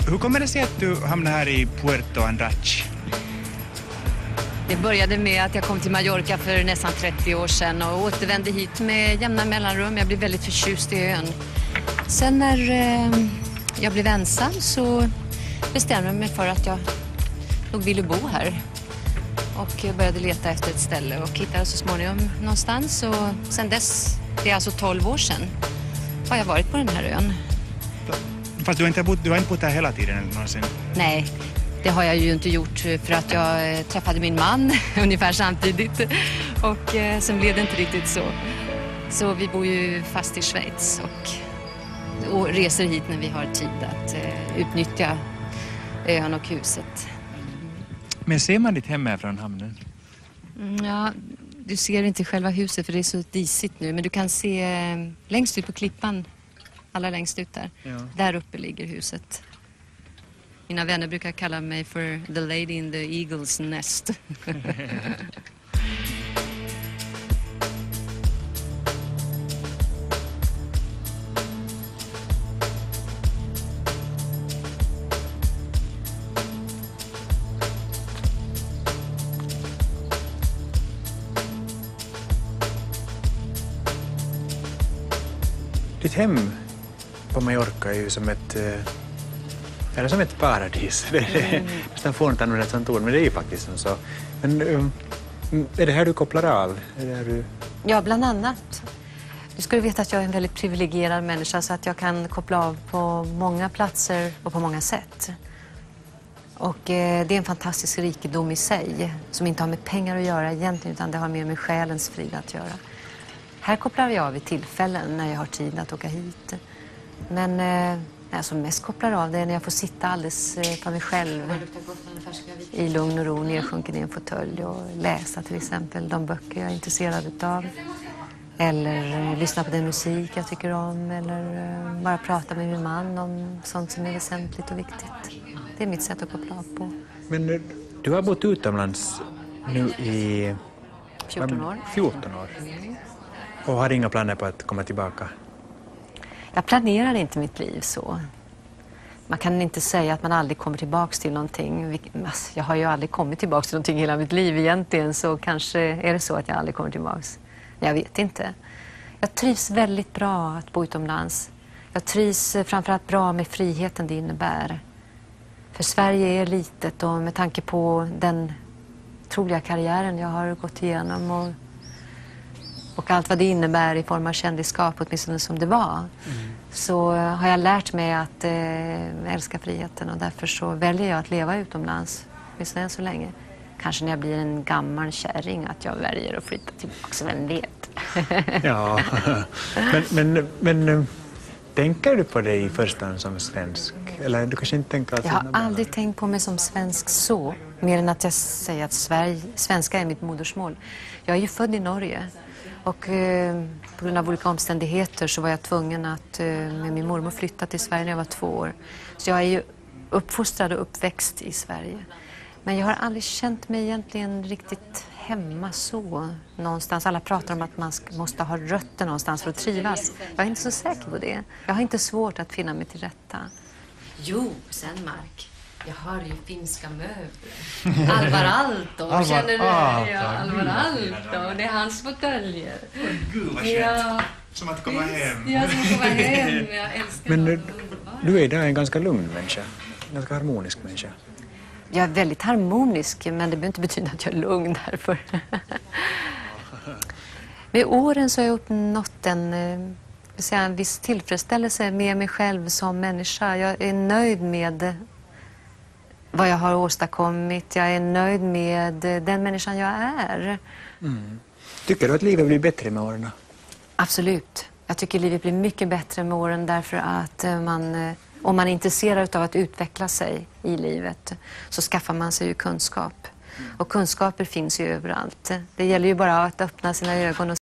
Hur kommer det sig att du hamnade här i Puerto Andratx? Det började med att jag kom till Mallorca för nästan 30 år sedan och återvände hit med jämna mellanrum. Jag blev väldigt förtjust i ön. Sen när jag blev ensam så bestämde jag mig för att jag nog ville bo här. Och jag började leta efter ett ställe och hittade så småningom någonstans. Och sen dess, det är alltså 12 år sedan, har jag varit på den här ön. Fast du har inte bott här hela tiden eller någonsin? Nej, det har jag ju inte gjort för att jag träffade min man ungefär samtidigt. Och sen blev det inte riktigt så. Så vi bor ju fast i Schweiz och reser hit när vi har tid att utnyttja ön och huset. Men ser man ditt hem här från hamnen? Ja, du ser inte själva huset för det är så disigt nu. Men du kan se längst ut på klippan, allra längst ut där. Ja. Där uppe ligger huset. Mina vänner brukar kalla mig för the lady in the eagle's nest. Ditt hem på Mallorca är ju som ett paradis. Det är nästan fånigt att använda ett sånt ord, men det är ju faktiskt som så. Men är det här du kopplar av? Är det här du... Ja, bland annat. Du ska veta att jag är en väldigt privilegierad människa så att jag kan koppla av på många platser och på många sätt. Och det är en fantastisk rikedom i sig som inte har med pengar att göra egentligen utan det har mer med själens frid att göra. Här kopplar jag av vid tillfällen när jag har tid att åka hit. Men när jag som mest kopplar av det är när jag får sitta alldeles för mig själv i lugn och ro, nedsjunken i en fåtölj och läsa till exempel de böcker jag är intresserad av. Eller lyssna på den musik jag tycker om eller bara prata med min man om sånt som är väsentligt och viktigt. Det är mitt sätt att koppla av på. Men du har bott utomlands nu i 14 år. 14 år. Och har inga planer på att komma tillbaka? Jag planerar inte mitt liv så. Man kan inte säga att man aldrig kommer tillbaka till någonting. Jag har ju aldrig kommit tillbaka till någonting hela mitt liv egentligen så kanske är det så att jag aldrig kommer tillbaka. Jag vet inte. Jag trivs väldigt bra att bo utomlands. Jag trivs framförallt bra med friheten det innebär. För Sverige är litet och med tanke på den troliga karriären jag har gått igenom och allt vad det innebär i form av kändisskap, åtminstone som det var, så har jag lärt mig att älska friheten och därför så väljer jag att leva utomlands, åtminstone än så länge. Kanske när jag blir en gammal kärring att jag väljer att flytta tillbaka, vem vet. Ja, men tänker du på dig i första hand som svensk? Eller du kanske inte tänker att... Jag har aldrig tänkt på mig som svensk så, mer än att jag säger att svenska är mitt modersmål. Jag är ju född i Norge. Och på grund av olika omständigheter så var jag tvungen att med min mormor flytta till Sverige när jag var 2 år. Så jag är ju uppfostrad och uppväxt i Sverige. Men jag har aldrig känt mig egentligen riktigt hemma så någonstans. Alla pratar om att man måste ha rötter någonstans för att trivas. Jag är inte så säker på det. Jag har inte svårt att finna mig till rätta. Jo, sen Mark. Jag har ju finska möbler. Alvar Aalto. Känner du? Ja, Alvar Aalto. Det är hans fåtöljer. Gud vad skönt. Ja. Som att komma hem. Ja, som att komma hem. Jag älskar Men dem. du är idag en ganska lugn människa. En ganska harmonisk människa. Jag är väldigt harmonisk, men det behöver inte betyda att jag är lugn därför. Med åren så har jag uppnått en viss tillfredsställelse med mig själv som människa. Jag är nöjd med vad jag har åstadkommit. Jag är nöjd med den människan jag är. Mm. Tycker du att livet blir bättre med åren? Absolut. Jag tycker livet blir mycket bättre med åren därför att om man är intresserad av att utveckla sig i livet så skaffar man sig ju kunskap. Och kunskaper finns ju överallt. Det gäller ju bara att öppna sina ögon och